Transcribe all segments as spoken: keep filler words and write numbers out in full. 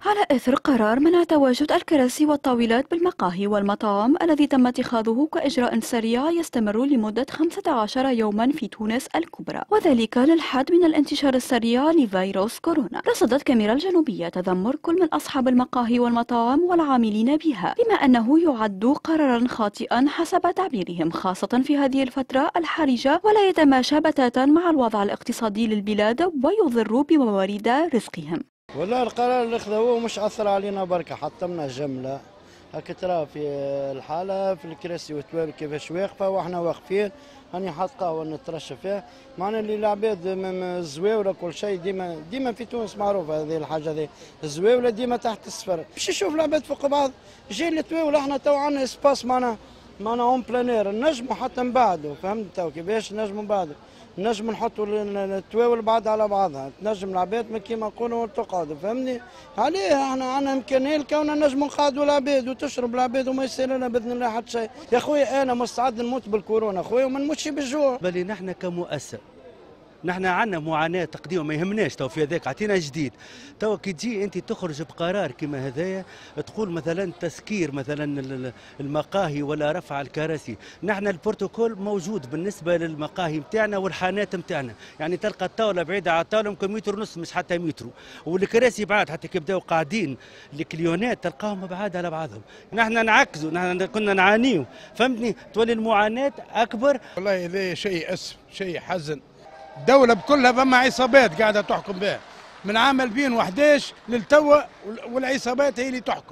على إثر قرار منع تواجد الكراسي والطاولات بالمقاهي والمطاعم الذي تم اتخاذه كإجراء سريع يستمر لمدة خمسة عشر يوما في تونس الكبرى، وذلك للحد من الانتشار السريع لفيروس كورونا. رصدت كاميرا الجنوبية تذمر كل من أصحاب المقاهي والمطاعم والعاملين بها، بما أنه يعد قرارا خاطئا حسب تعبيرهم، خاصة في هذه الفترة الحرجة، ولا يتماشى بتاتا مع الوضع الاقتصادي للبلاد ويضر بموارد رزقهم. والله القرار اللي خذوه مش أثر علينا بركة، حطمنا جملة هكا ترى في الحالة في الكراسي والتوابل كيفاش واقفة واحنا واقفين، هاني حاط قهوة نترشى فيها، معنا اللي العباد الزواولة كل شيء ديما ديما في تونس معروفة هذه الحاجة هذه، الزواولة ديما تحت الصفر، باش يشوف العباد فوق بعض، جاي التواولة احنا تو عندنا اسباس معنا معنا اون بلانير، نجموا حتى نبعدوا، فهمت تو كيفاش نجموا نبعدوا. نجم نحطوا التواول بعض على بعضها، تنجم العباد كيما نقولوا تقعدوا، فهمني؟ عليه احنا عندنا امكانيه لكوننا نجموا نقعدوا العباد وتشرب العباد وما يصير لنا باذن الله حتى شيء. يا خويا انا مستعد نموت بالكورونا خويا وما نموتش بالجوع. بل نحن كمؤسسه نحن عندنا معاناه تقديم ما يهمناش تو في هذاك عطينا جديد. تو كي تجي انت تخرج بقرار كما هذايا تقول مثلا تسكير مثلا المقاهي ولا رفع الكراسي، نحن البروتوكول موجود بالنسبه للمقاهي نتاعنا والحانات نتاعنا، يعني تلقى الطاوله بعيده على الطاوله يمكن متر ونص مش حتى متر، والكراسي بعاد حتى كي بداو قاعدين الكليونات تلقاهم بعاد على بعضهم، نحن نعكزوا نحن كنا نعانيو، فهمتني؟ تولي المعاناه اكبر. والله هذا شيء اسف شيء حزن. الدولة بكلها فما عصابات قاعدة تحكم بها من عام ألفين وأحد عشر للتوا، والعصابات هي اللي تحكم.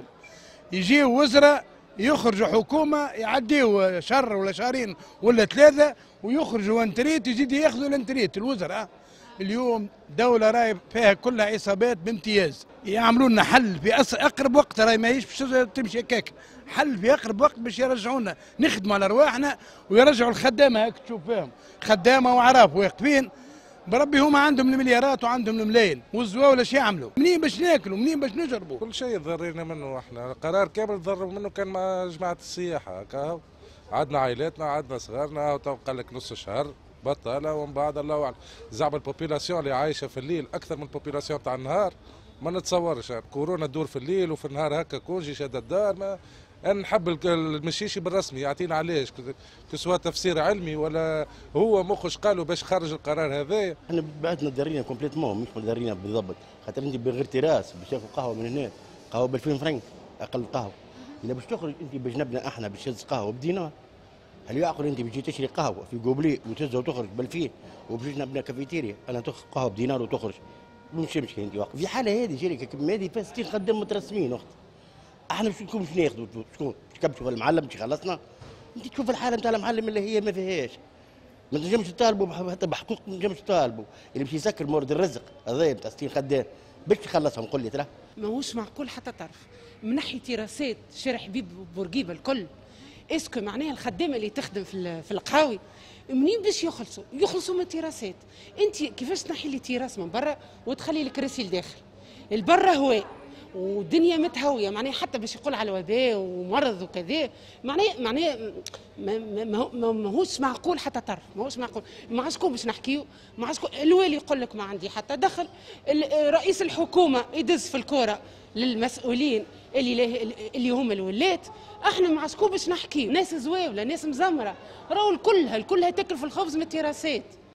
يجيو وزراء يخرجوا حكومة يعديوا شهر ولا شهرين ولا ثلاثة ويخرجوا انتريت يزيد ياخذوا الانتريت الوزراء. اليوم دولة راهي فيها كلها عصابات بامتياز، يعملوا لنا حل في أقرب وقت، راهي ماهيش باش تمشي هكاك، حل في أقرب وقت باش يرجعونا نخدموا على رواحنا ويرجعوا الخدامة هاك تشوف فيهم خدامة وعراف واقفين بربي هما عندهم المليارات وعندهم الملايين والزواولة اش يعملوا؟ منين باش ناكلوا؟ منين باش نشربوا؟ كل شيء تضررنا منه احنا، قرار كامل تضرر منه كان مع جماعة السياحة هكا، عندنا عائلاتنا عندنا صغارنا وتو قال لك نص شهر بطلة ومن بعد الله اعلم. زعما البوبيلاسيون اللي عايشة في الليل أكثر من البوبيلاسيون تاع النهار، ما نتصورش يعني كورونا تدور في الليل وفي النهار هكا كونجي شاد الدار. ما أنا نحب المشيشي بالرسمي يعطينا علاش كسوا تفسير علمي ولا هو مخش قالوا باش خرج القرار هذا. احنا بعدنا دارينا كومبليتمون مش دارينا بالضبط، خاطر انت بغير تراس باش تاكل قهوه من هنا قهوه ب ألفين فرنك اقل قهوه، اذا باش تخرج انت بجنبنا احنا باش تهز قهوه بدينار، هل يعقل انت بتجي تشري قهوه في قوبلي وتهزها وتخرج ب ألفين وباش جنبنا كافيتيريا انا تاخذ قهوه بدينار وتخرج؟ مش مشكله انت واقف في حاله هذه شركه كيما هذه فيها ستين خدام مترسمين اخت، احنا باش نكون باش ناخذوا شكون؟ تكبشوا المعلم باش يخلصنا؟ انت تشوف الحاله نتاع المعلم اللي هي ما فيهاش، ما تنجمش تطالبوا حتى بحقوق، ما تنجمش تطالبوا اللي باش يسكر مورد الرزق هذايا نتاع ستين خدام باش يخلصهم. قول لي ترى ماهوش معقول حتى طرف من ناحيه تيراسات شارع حبيب بورقيبه الكل. اسكو معناها الخدامه اللي تخدم في في القهاوي منين باش يخلصوا؟ يخلصوا من التيراسات. انت كيفاش تنحي لي تيراس من برا وتخلي الكراسي لداخل؟ البرا هواء والدنيا متهويه، معناها حتى باش يقول على وباء ومرض وكذا، معناها معناها ماهوش معقول حتى طرف، ماهوش معقول. مع شكون باش نحكيو؟ مع شكون؟ الوالي يقول لك ما عندي حتى دخل، رئيس الحكومه يدز في الكوره للمسؤولين اللي اللي هم الولات، احنا مع شكون باش نحكيو؟ ناس زواوله، ناس مزمره، راهو الكلها الكلها تاكل في الخبز من التيراسات.